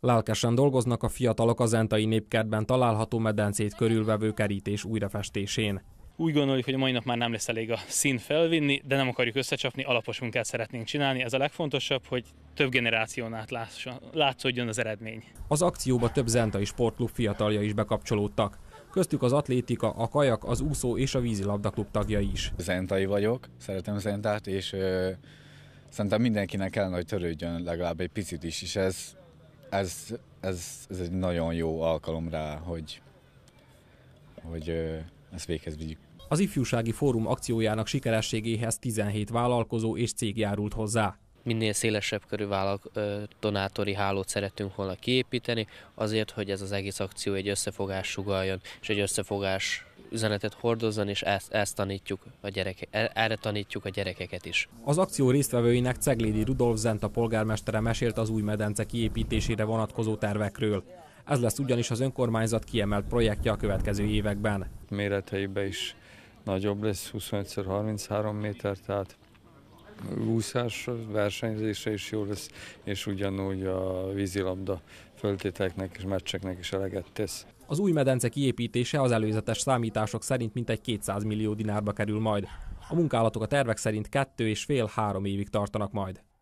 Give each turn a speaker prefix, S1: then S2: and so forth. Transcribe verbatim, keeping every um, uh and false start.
S1: Lelkesen dolgoznak a fiatalok a zentai népkertben található medencét körülvevő kerítés újrafestésén.
S2: Úgy gondoljuk, hogy a mai nap már nem lesz elég a szín felvinni, de nem akarjuk összecsapni, alapos munkát szeretnénk csinálni. Ez a legfontosabb, hogy több generáción át látszódjon az eredmény.
S1: Az akcióba több zentai sportklub fiatalja is bekapcsolódtak. Köztük az atlétika, a kajak, az úszó és a vízilabdaklub tagjai is.
S3: Zentai vagyok, szeretem zentát, és ö, szerintem mindenkinek kellene, hogy törődjön legalább egy picit is, és ez, ez, ez, ez egy nagyon jó alkalom rá, hogy, hogy ö, ezt véghez vigyük.
S1: Az ifjúsági fórum akciójának sikerességéhez tizenhét vállalkozó és cég járult hozzá.
S4: Minél szélesebb körű donátori hálót szeretünk volna kiépíteni, azért, hogy ez az egész akció egy összefogás sugalljon, és egy összefogás üzenetet hordozzon, és ezt, ezt tanítjuk a gyerekek, erre tanítjuk a gyerekeket is.
S1: Az akció résztvevőinek Ceglédi Rudolf Zenta polgármestere mesélt az új medence kiépítésére vonatkozó tervekről. Ez lesz ugyanis az önkormányzat kiemelt projektje a következő években.
S5: Méreteiben is nagyobb lesz, huszonöt harminchárom méter, tehát úszás versenyzése is jó lesz, és ugyanúgy a vízilabda föltételeknek és meccseknek is eleget tesz.
S1: Az új medence kiépítése az előzetes számítások szerint mintegy kétszáz millió dinárba kerül majd. A munkálatok a tervek szerint kettő és fél-három évig tartanak majd.